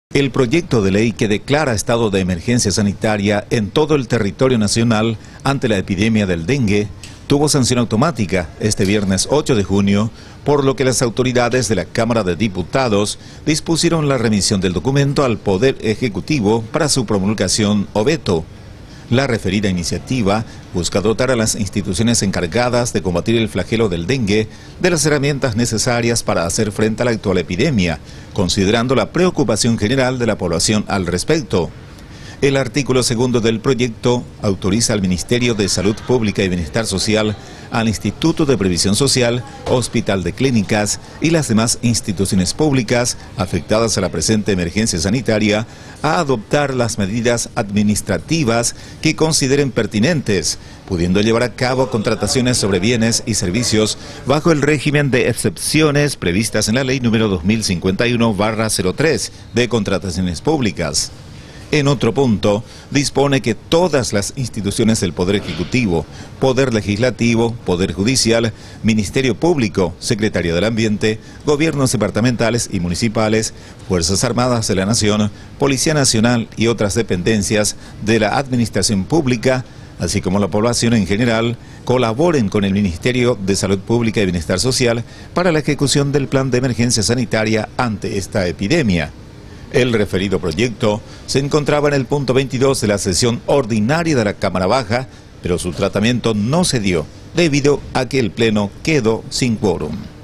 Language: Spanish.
El proyecto de ley que declara estado de emergencia sanitaria en todo el territorio nacional ante la epidemia del dengue tuvo sanción automática este viernes 8 de junio, por lo que las autoridades de la Cámara de Diputados dispusieron la remisión del documento al Poder Ejecutivo para su promulgación o veto. La referida iniciativa busca dotar a las instituciones encargadas de combatir el flagelo del dengue de las herramientas necesarias para hacer frente a la actual epidemia, considerando la preocupación general de la población al respecto. El artículo segundo del proyecto autoriza al Ministerio de Salud Pública y Bienestar Social, al Instituto de Previsión Social, Hospital de Clínicas y las demás instituciones públicas afectadas a la presente emergencia sanitaria a adoptar las medidas administrativas que consideren pertinentes, pudiendo llevar a cabo contrataciones sobre bienes y servicios bajo el régimen de excepciones previstas en la Ley número 2051/03 de Contrataciones Públicas. En otro punto, dispone que todas las instituciones del Poder Ejecutivo, Poder Legislativo, Poder Judicial, Ministerio Público, Secretaría del Ambiente, gobiernos departamentales y municipales, Fuerzas Armadas de la Nación, Policía Nacional y otras dependencias de la Administración Pública, así como la población en general, colaboren con el Ministerio de Salud Pública y Bienestar Social para la ejecución del plan de emergencia sanitaria ante esta epidemia. El referido proyecto se encontraba en el punto 22 de la sesión ordinaria de la Cámara Baja, pero su tratamiento no se dio debido a que el Pleno quedó sin quórum.